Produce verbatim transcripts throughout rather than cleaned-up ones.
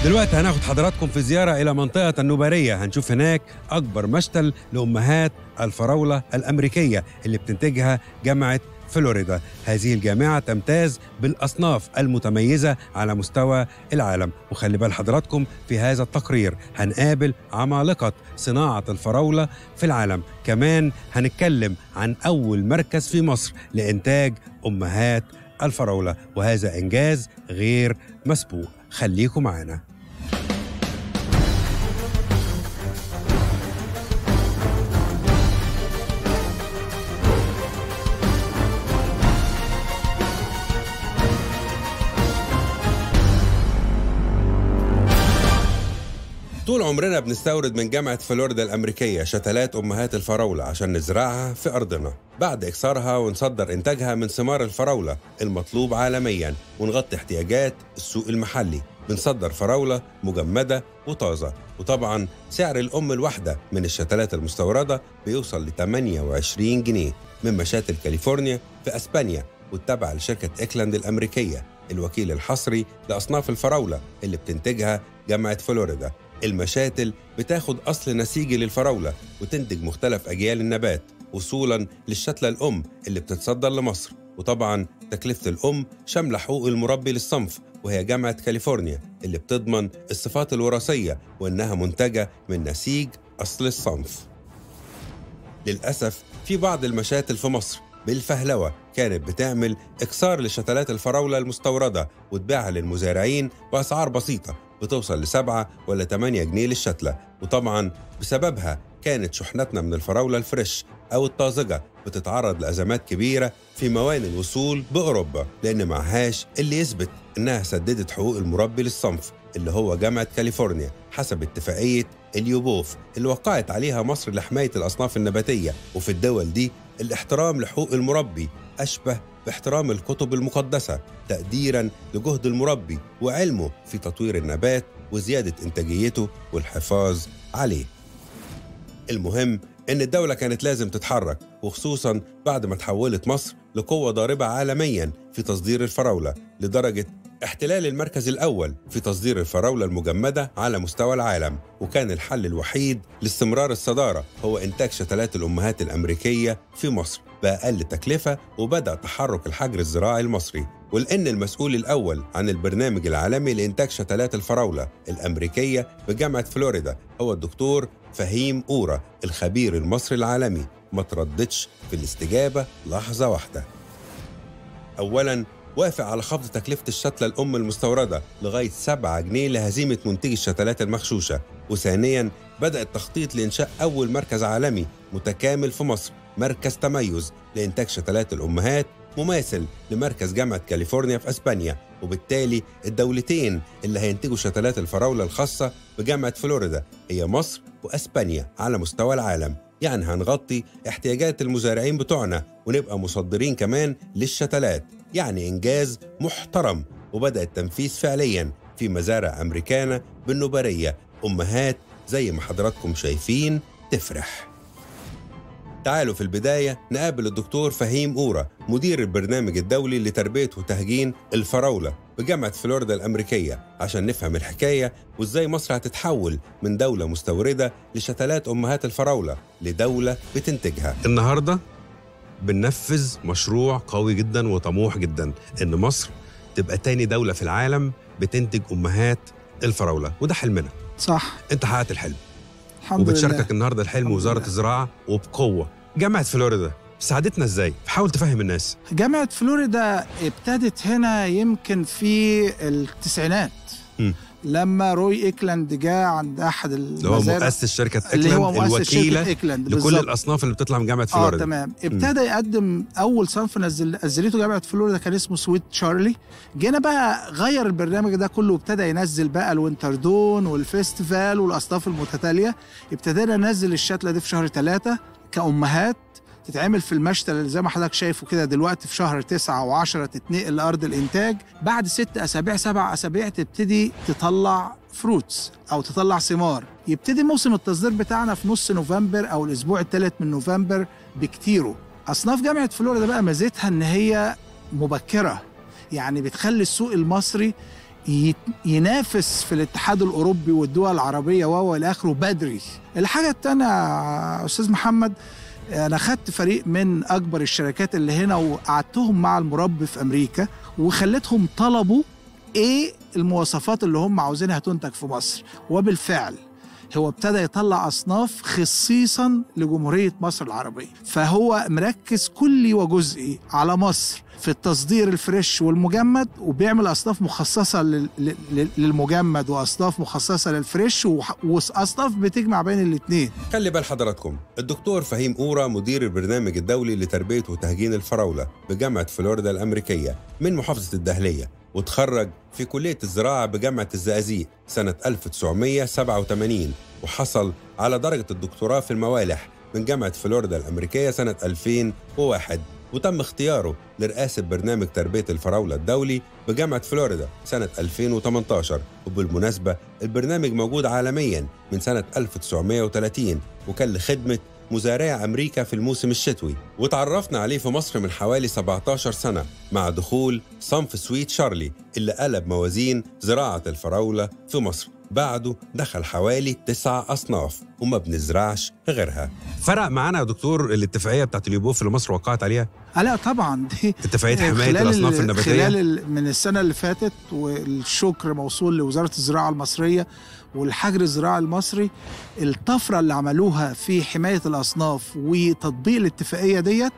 دلوقتي هناخد حضراتكم في زيارة إلى منطقة النوبارية. هنشوف هناك أكبر مشتل لأمهات الفراولة الأمريكية اللي بتنتجها جامعة فلوريدا. هذه الجامعة تمتاز بالأصناف المتميزة على مستوى العالم. وخلي بال حضراتكم في هذا التقرير هنقابل عمالقة صناعة الفراولة في العالم. كمان هنتكلم عن أول مركز في مصر لإنتاج أمهات الفراولة، وهذا إنجاز غير مسبوق. خليكم معنا. طول عمرنا بنستورد من جامعة فلوريدا الأمريكية شتلات أمهات الفراولة عشان نزرعها في أرضنا، بعد إكسارها ونصدر إنتاجها من ثمار الفراولة المطلوب عالمياً ونغطي احتياجات السوق المحلي. بنصدر فراولة مجمدة وطازة، وطبعاً سعر الأم الواحدة من الشتلات المستوردة بيوصل ل ثمانية وعشرين جنيه من مشاتل كاليفورنيا في أسبانيا، والتابعة لشركة إكلاند الأمريكية الوكيل الحصري لأصناف الفراولة اللي بتنتجها جامعة فلوريدا. المشاتل بتاخد أصل نسيجي للفراولة وتنتج مختلف أجيال النبات وصولاً للشتلة الأم اللي بتتصدر لمصر. وطبعاً تكلفة الأم شاملة حقوق المربي للصنف، وهي جامعة كاليفورنيا اللي بتضمن الصفات الوراثية وإنها منتجة من نسيج أصل الصنف. للأسف في بعض المشاتل في مصر بالفهلوة كانت بتعمل إكسار لشتلات الفراولة المستوردة وتبيعها للمزارعين بأسعار بسيطة بتوصل لسبعة ولا تمانية جنيه للشتلة. وطبعاً بسببها كانت شحنتنا من الفراولة الفريش أو الطازجة بتتعرض لأزمات كبيرة في موانئ الوصول بأوروبا، لأن معهاش اللي يثبت إنها سددت حقوق المربي للصنف اللي هو جامعة كاليفورنيا حسب اتفاقية اليوبوف اللي وقعت عليها مصر لحماية الأصناف النباتية. وفي الدول دي الاحترام لحقوق المربي أشبه باحترام الكتب المقدسة، تقديراً لجهد المربي وعلمه في تطوير النبات وزيادة إنتاجيته والحفاظ عليه. المهم إن الدولة كانت لازم تتحرك، وخصوصاً بعد ما تحولت مصر لقوة ضاربة عالمياً في تصدير الفراولة لدرجة احتلال المركز الأول في تصدير الفراولة المجمدة على مستوى العالم. وكان الحل الوحيد لاستمرار الصدارة هو إنتاج شتلات الأمهات الأمريكية في مصر بأقل تكلفة، وبدأ تحرك الحجر الزراعي المصري. ولأن المسؤول الأول عن البرنامج العالمي لإنتاج شتلات الفراولة الأمريكية بجامعة فلوريدا هو الدكتور فهيم أورا الخبير المصري العالمي، ما ترددش في الاستجابة لحظة واحدة. أولاً وافق على خفض تكلفة الشتلة الأم المستوردة لغاية سبعة جنيه لهزيمة منتجي الشتلات المغشوشة. وثانياً بدأ التخطيط لإنشاء أول مركز عالمي متكامل في مصر، مركز تميز لإنتاج شتلات الأمهات مماثل لمركز جامعة كاليفورنيا في أسبانيا. وبالتالي الدولتين اللي هينتجوا شتلات الفراولة الخاصة بجامعة فلوريدا هي مصر وأسبانيا على مستوى العالم. يعني هنغطي احتياجات المزارعين بتوعنا ونبقى مصدرين كمان للشتلات، يعني إنجاز محترم. وبدأ التنفيذ فعلياً في مزارع أمريكانا بالنوبارية، أمهات زي ما حضراتكم شايفين تفرح. تعالوا في البداية نقابل الدكتور فهيم أورا مدير البرنامج الدولي لتربية وتهجين الفراولة بجامعة فلوريدا الأمريكية عشان نفهم الحكاية وإزاي مصر هتتحول من دولة مستوردة لشتلات أمهات الفراولة لدولة بتنتجها. النهاردة بننفذ مشروع قوي جدا وطموح جدا إن مصر تبقى تاني دولة في العالم بتنتج أمهات الفراولة، وده حلمنا. صح، أنت حققت الحلم الحمد وبتشاركك لله. النهارده الحلم وزارة الزراعة وبقوة. جامعة فلوريدا ساعدتنا ازاي؟ حاول تفهم الناس. جامعة فلوريدا ابتدت هنا يمكن في التسعينات م. لما روي إيكلاند جاء عند أحد المزارع اللي هو مؤسس شركة اللي هو إيكلاند مؤسس الوكيلة شركة إيكلاند لكل بالزبط. الأصناف اللي بتطلع من جامعة فلوريدا. اه تمام. ابتدى يقدم أول صنف نزل نزلته جامعة فلوريدا كان اسمه سويت تشارلي. جينا بقى غير البرنامج ده كله وابتدى ينزل بقى الوينتردون والفيستيفال والأصناف المتتالية. ابتدينا ننزل الشتلة دي في شهر ثلاثة كأمهات تتعمل في المشتل اللي زي ما حضرتك شايفه كده دلوقتي في شهر تسعة وعشرة تتنقل لأرض الإنتاج. بعد ست أسابيع سبع أسابيع تبتدي تطلع فروتس أو تطلع ثمار. يبتدي موسم التصدير بتاعنا في نص نوفمبر أو الأسبوع الثالث من نوفمبر بكتيره. أصناف جامعة فلوريدا بقى ميزتها إن هي مبكرة، يعني بتخلي السوق المصري ينافس في الاتحاد الأوروبي والدول العربية وهو إلى آخره بدري. الحاجة التانية أستاذ محمد، أنا خدت فريق من أكبر الشركات اللي هنا وقعدتهم مع المربي في أمريكا وخلتهم طلبوا إيه المواصفات اللي هم عاوزينها تنتج في مصر، وبالفعل هو ابتدى يطلع أصناف خصيصاً لجمهورية مصر العربية. فهو مركز كلي وجزئي على مصر في التصدير الفريش والمجمد، وبيعمل أصناف مخصصة للمجمد وأصناف مخصصة للفريش وأصناف بتجمع بين الاثنين. خلي بال حضراتكم، الدكتور فهيم أورا مدير البرنامج الدولي لتربية وتهجين الفراولة بجامعة فلوريدا الأمريكية من محافظة الدهلية، وتخرج في كلية الزراعة بجامعة الزقازيق سنة ألف وتسعمية سبعة وثمانين، وحصل على درجة الدكتوراه في الموالح من جامعة فلوريدا الأمريكية سنة ألفين وواحد، وتم اختياره لرئاسة برنامج تربية الفراولة الدولي بجامعة فلوريدا سنة ألفين وثمانية عشر. وبالمناسبة البرنامج موجود عالمياً من سنة ألف وتسعمية وثلاثين، وكان لخدمة مزارع أمريكا في الموسم الشتوي، وتعرفنا عليه في مصر من حوالي سبعة عشر سنة مع دخول صنف سويت شارلي اللي قلب موازين زراعة الفراولة في مصر. بعده دخل حوالي تسع أصناف وما بنزرعش غيرها. فرق معانا يا دكتور الاتفاقية بتاعت اليوبوف اللي مصر وقعت عليها؟ لا طبعا، دي اتفاقية حماية الأصناف النباتية خلال من السنة اللي فاتت، والشكر موصول لوزارة الزراعة المصرية والحجر الزراعي المصري. الطفرة اللي عملوها في حماية الأصناف وتطبيق الاتفاقية ديت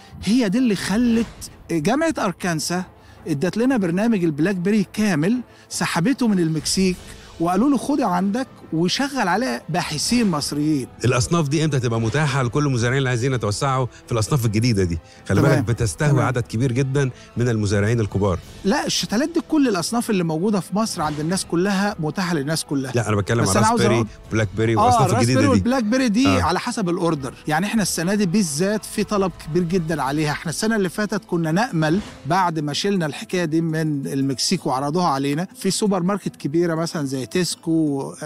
هي دي اللي خلت جامعة أركانسا ادت لنا برنامج البلاك بيري كامل، سحبته من المكسيك وقالوا له خدي عندك وشغل عليه باحثين مصريين. الاصناف دي امتى تبقى متاحه لكل المزارعين اللي عايزين يتوسعوا في الاصناف الجديده دي؟ خلي بالك بتستهوي تمام. عدد كبير جدا من المزارعين الكبار. لا الشتلات دي كل الاصناف اللي موجوده في مصر عند الناس كلها متاحه للناس كلها. لا انا بتكلم على راسبيري بلاك بيري والاصناف آه الجديده دي. والبلاك بيري دي آه. على حسب الاوردر. يعني احنا السنه دي بالذات في طلب كبير جدا عليها. احنا السنه اللي فاتت كنا نامل بعد ما شلنا الحكايه دي من المكسيك وعرضوها علينا في سوبر ماركت كبيره مثلا زي تيسكو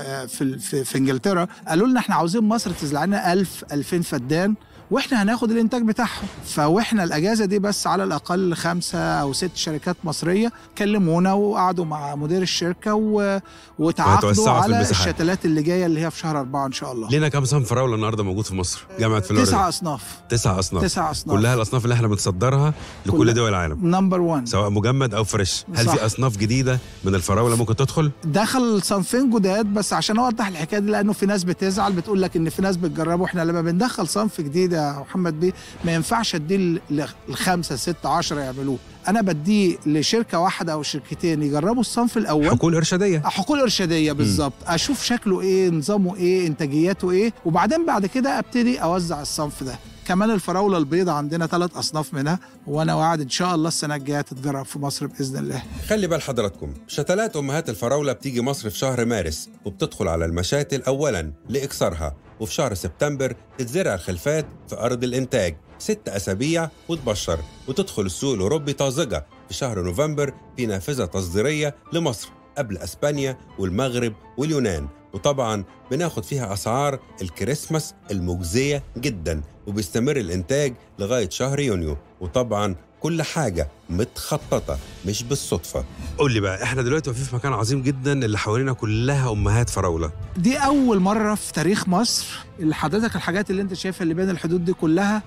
في في, في انجلترا، قالوا لنا احنا عاوزين مصر تزرع لنا ألف ألفين فدان واحنا هناخد الانتاج بتاعهم. فواحنا الاجازه دي بس على الاقل خمسه او ست شركات مصريه كلمونا وقعدوا مع مدير الشركه و... وتعاقدوا على الشتلات اللي جايه اللي هي في شهر أربعة ان شاء الله. لينا كام صنف فراوله النهارده موجود في مصر؟ جامعه فلوريدا تسع اصناف. تسع اصناف تسع اصناف كلها الاصناف اللي احنا بنصدرها لكل دول العالم. نمبر واحد سواء مجمد او فريش. هل صح. في اصناف جديده من الفراوله ممكن تدخل؟ دخل صنفين جداد، بس عشان اوضح الحكايه دي لانه في ناس بتزعل بتقول لك ان في ناس بتجربه. احنا لما بندخل صنف جديد يا محمد بيه ما ينفعش اديه الخمسه ستة عشرة يعملوه. انا بديه لشركه واحده او شركتين يجربوا الصنف الاول. حقول ارشاديه. حقول ارشاديه بالظبط، اشوف شكله ايه، نظامه ايه، انتاجياته ايه، وبعدين بعد كده ابتدي اوزع الصنف ده. كمان الفراوله البيضاء عندنا ثلاث اصناف منها، وانا وعد ان شاء الله السنه الجايه تتجرب في مصر باذن الله. خلي بال حضراتكم، شتلات امهات الفراوله بتيجي مصر في شهر مارس وبتدخل على المشاتل اولا لاكسارها، وفي شهر سبتمبر تتزرع الخلفات في ارض الانتاج ست اسابيع وتبشر، وتدخل السوق الاوروبي طازجه في شهر نوفمبر في نافذه تصديريه لمصر قبل اسبانيا والمغرب واليونان. وطبعا بناخد فيها أسعار الكريسماس المجزية جدا، وبيستمر الإنتاج لغاية شهر يونيو. وطبعا كل حاجة متخططة مش بالصدفة. قول لي بقى، احنا دلوقتي واقفين في مكان عظيم جدا اللي حوالينا كلها أمهات فراولة. دي أول مرة في تاريخ مصر اللي حضرتك الحاجات اللي انت شايفها اللي بين الحدود دي كلها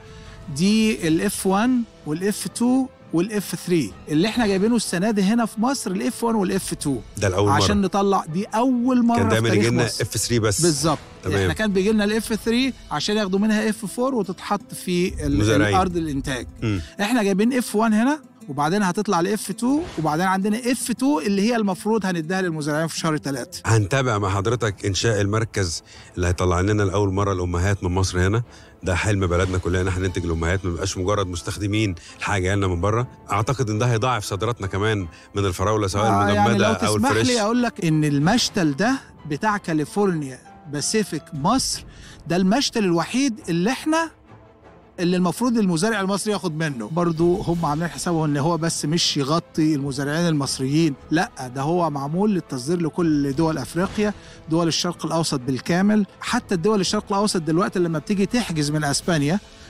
دي الاف واحد والاف اتنين والاف ثلاثة اللي احنا جايبينه السنه دي هنا في مصر. الاف واحد والاف اتنين ده الاول مره عشان نطلع. دي اول مره كان دايما يجي لنا اف ثلاثة بس. بالظبط. احنا كان بيجي لنا الاف ثلاثة عشان ياخدوا منها اف أربعة وتتحط في الارض الانتاج. م. احنا جايبين اف واحد هنا، وبعدين هتطلع لاف اتنين، وبعدين عندنا اف اتنين اللي هي المفروض هنديها للمزارعين في شهر ثلاثة. هنتابع مع حضرتك انشاء المركز اللي هيطلع لنا لاول مره الامهات من مصر هنا. ده حلم بلدنا كلنا ان احنا ننتج الامهات، ما نبقاش مجرد مستخدمين الحاجه لنا من بره. اعتقد ان ده هيضاعف صادراتنا كمان من الفراوله سواء آه المجمده يعني او الفريش. لي اقول لك ان المشتل ده بتاع كاليفورنيا باسيفيك مصر ده المشتل الوحيد اللي احنا اللي المفروض المزارع المصري ياخد منه. برضو هم عاملين حسابهم ان هو بس مش يغطي المزارعين المصريين، لا ده هو معمول للتصدير لكل دول افريقيا، دول الشرق الاوسط بالكامل. حتى الدول الشرق الاوسط دلوقتي لما بتيجي تحجز من اسبانيا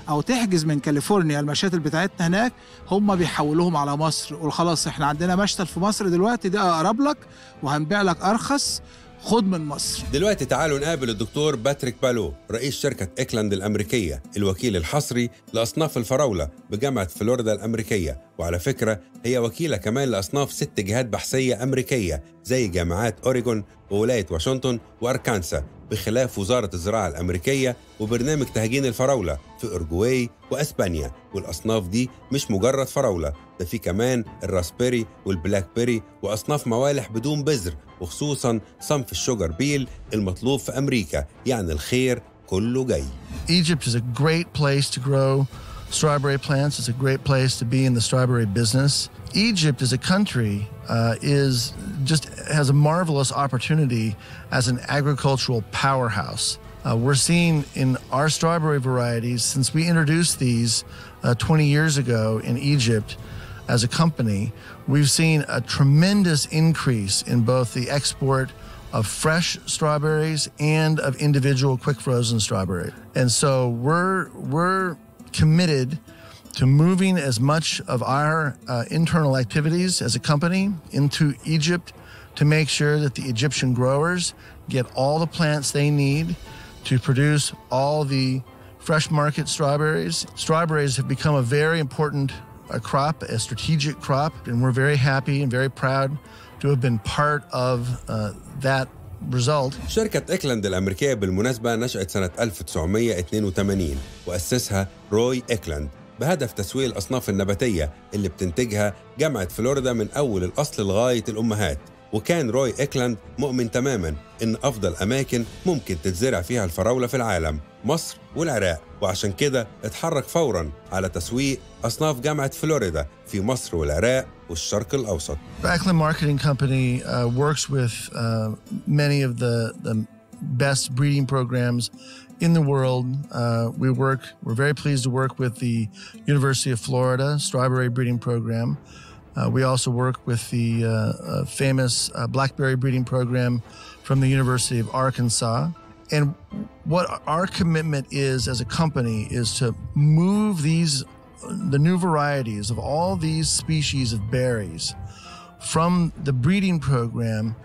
او تحجز من كاليفورنيا المشاتل بتاعتنا هناك، هم بيحولوهم على مصر وخلاص احنا عندنا مشتل في مصر دلوقتي ده اقرب لك وهنبيع لك ارخص، خد من مصر. دلوقتي تعالوا نقابل الدكتور باتريك بالو، رئيس شركة إكلاند الأمريكية، الوكيل الحصري لأصناف الفراولة بجامعة فلوريدا الأمريكية. وعلى فكرة هي وكيلة كمان لأصناف ست جهات بحثية أمريكية زي جامعات أوريغون وولاية واشنطن وأركانسا، بخلاف وزارة الزراعة الأمريكية وبرنامج تهجين الفراولة في أورجواي وأسبانيا. والأصناف دي مش مجرد فراولة، ده في كمان الراسبيري والبلاك بيري وأصناف موالح بدون بذر، وخصوصاً صنف الشوجر بيل المطلوب في أمريكا. يعني الخير كله جاي. Egypt is a great place to grow strawberry plants. It's a great place to be in the strawberry business. Egypt as a country uh, is just has a marvelous opportunity as an agricultural powerhouse. Uh, we're seeing in our strawberry varieties, since we introduced these uh, twenty years ago in Egypt as a company, we've seen a tremendous increase in both the export of fresh strawberries and of individual quick frozen strawberry. And so we're we're committed to moving as much of our uh, internal activities as a company into Egypt to make sure that the Egyptian growers get all the plants they need to produce all the fresh market strawberries. Strawberries have become a very important a crop, a strategic crop, and we're very happy and very proud to have been part of uh, that result. شركة إكلاند الأمريكية بالمناسبة نشأت سنة ألف وتسعمية واثنين وثمانين وأسسها روي إكلاند بهدف تسويق الأصناف النباتية اللي بتنتجها جامعة فلوريدا من أول الأصل لغاية الأمهات. وكان روي إكلاند مؤمن تماماً إن أفضل أماكن ممكن تتزرع فيها الفراولة في العالم مصر والعراق، وعشان كده اتحرك فوراً على تسويق أصناف جامعة فلوريدا في مصر والعراق والشرق الأوسط. Eckland Marketing Company uh, works with uh, many of the, the best breeding programs in the world. Uh, we work, we're very pleased to work with the University of Florida Strawberry Breeding Program. Uh, we also work with the uh, uh, famous uh, blackberry breeding program from the University of Arkansas. And what our commitment is as a company is to move these, the new varieties of all these species of berries from the breeding program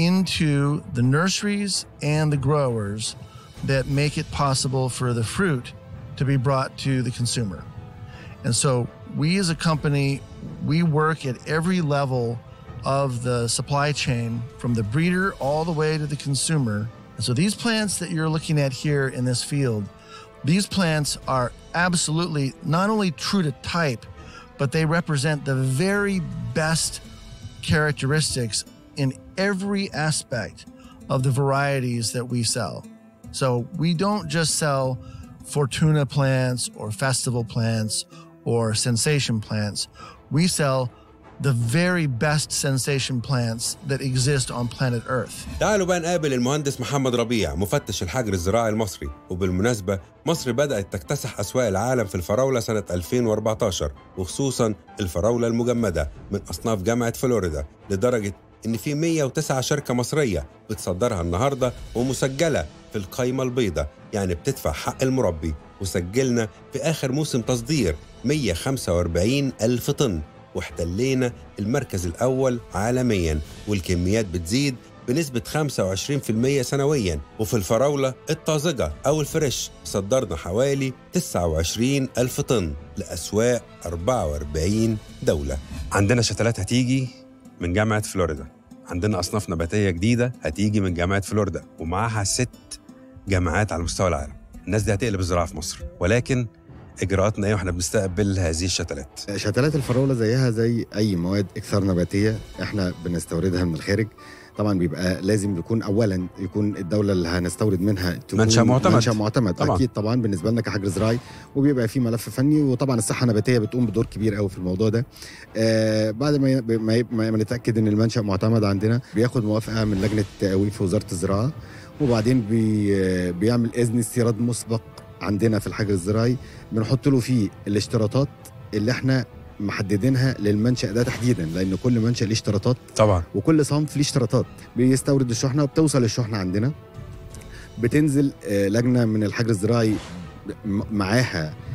into the nurseries and the growers that make it possible for the fruit to be brought to the consumer. And so we as a company, we work at every level of the supply chain from the breeder all the way to the consumer. And so these plants that you're looking at here in this field, these plants are absolutely not only true to type, but they represent the very best characteristics in every aspect of the varieties that we sell. So we don't just sell Fortuna plants or festival plants or sensation plants. We sell the very best sensation plants that exist on planet Earth. تعالوا بقى نقابل المهندس محمد ربيع مفتش الحجر الزراعي المصري. وبالمناسبة مصر بدأت تكتسح أسواق العالم في الفراولة سنة ألفين وأربعتاشر، وخصوصاً الفراولة المجمدة من أصناف جامعة فلوريدا، لدرجة إن في مية وتسعة شركة مصرية بتصدرها النهاردة ومسجلة في القائمة البيضاء، يعني بتدفع حق المربي. وسجلنا في آخر موسم تصدير مية وخمسة وأربعين ألف طن، واحتلينا المركز الأول عالمياً، والكميات بتزيد بنسبة خمسة وعشرين بالمية سنوياً. وفي الفراولة الطازجة أو الفريش صدرنا حوالي تسعة وعشرين ألف طن لأسواق أربعة وأربعين دولة. عندنا شتلات هتيجي من جامعة فلوريدا، عندنا أصناف نباتية جديدة هتيجي من جامعة فلوريدا، ومعها ست جامعات على مستوى العالم. الناس دي هتقلب الزراعة في مصر، ولكن إجراءاتنا إيه وإحنا بنستقبل هذه الشتلات؟ شتلات الفراولة زيها زي أي مواد إكثار نباتية إحنا بنستوردها من الخارج. طبعا بيبقى لازم يكون أولا يكون الدولة اللي هنستورد منها تكون منشأ معتمد. منشأ معتمد طبعا. أكيد طبعا بالنسبة لنا كحجر زراعي، وبيبقى في ملف فني، وطبعا الصحة النباتية بتقوم بدور كبير قوي في الموضوع ده. آه بعد ما ما, ما, ما نتأكد إن المنشأ معتمد عندنا، بياخد موافقة من لجنة التقاوي في وزارة الزراعة، وبعدين بي بيعمل إذن استيراد مسبق عندنا في الحجر الزراعي. بنحط له فيه الاشتراطات اللي احنا محددينها للمنشأ ده تحديدا، لأن كل منشأ ليه اشتراطات طبعا، وكل صنف ليه اشتراطات. بيستورد الشحنة وبتوصل الشحنة عندنا، بتنزل لجنة من الحجر الزراعي معاها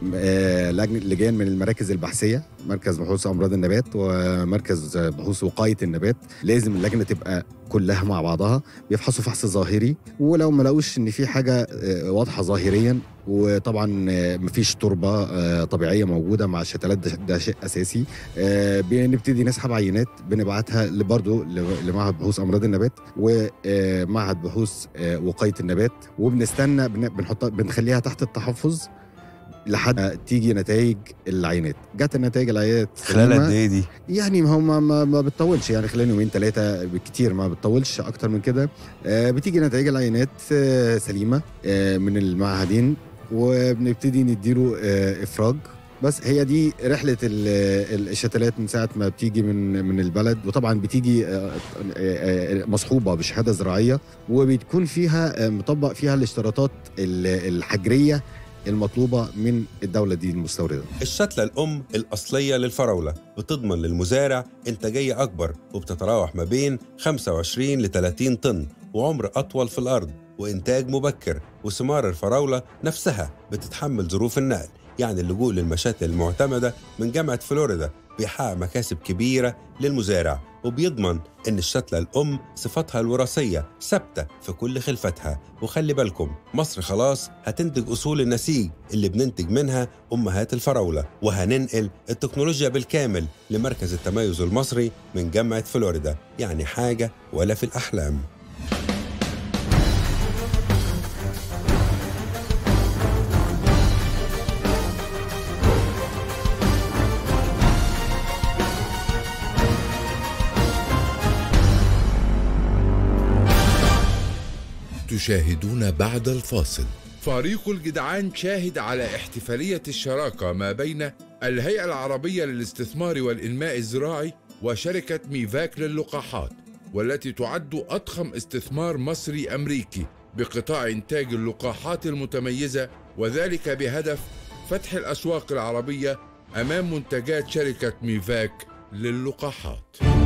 لجنه لجان من المراكز البحثيه، مركز بحوث امراض النبات ومركز بحوث وقايه النبات. لازم اللجنه تبقى كلها مع بعضها، بيفحصوا فحص ظاهري، ولو ما لقوش ان في حاجه واضحه ظاهريا وطبعا مفيش تربه طبيعيه موجوده مع الشتلات، ده شيء اساسي. بنبتدي نسحب عينات بنبعتها برضه لمعهد بحوث امراض النبات ومعهد بحوث وقايه النبات، وبنستنى بنحطها بنخليها تحت التحفظ لحد تيجي نتائج العينات. جت النتائج العينات خلال قد ايه دي؟ يعني هم ما, ما بتطولش، يعني خلال يومين ثلاثه بالكتير، ما بتطولش اكتر من كده. بتيجي نتائج العينات سليمه من المعهدين، وبنبتدي نديله افراج. بس هي دي رحله الشتلات من ساعه ما بتيجي من من البلد، وطبعا بتيجي مصحوبه بشهاده زراعيه، وبتكون فيها مطبق فيها الاشتراطات الحجريه المطلوبة من الدولة دي المستوردة. الشتلة الأم الأصلية للفراولة بتضمن للمزارع إنتاجية أكبر، وبتتراوح ما بين خمسة وعشرين ل ثلاثين طن، وعمر أطول في الأرض، وإنتاج مبكر. وثمار الفراولة نفسها بتتحمل ظروف النقل، يعني اللجوء للمشاتل المعتمدة من جامعة فلوريدا بيحقق مكاسب كبيرة للمزارع، وبيضمن إن الشتلة الأم صفاتها الوراثية ثابتة في كل خلفتها. وخلي بالكم، مصر خلاص هتنتج أصول النسيج اللي بننتج منها أمهات الفراولة، وهننقل التكنولوجيا بالكامل لمركز التميز المصري من جامعة فلوريدا، يعني حاجة ولا في الأحلام. تشاهدون بعد الفاصل. فريق الجدعان شاهد على احتفالية الشراكة ما بين الهيئة العربية للاستثمار والإنماء الزراعي وشركة ميفاك للقاحات، والتي تعد أضخم استثمار مصري أمريكي بقطاع إنتاج اللقاحات المتميزة، وذلك بهدف فتح الأسواق العربية أمام منتجات شركة ميفاك للقاحات.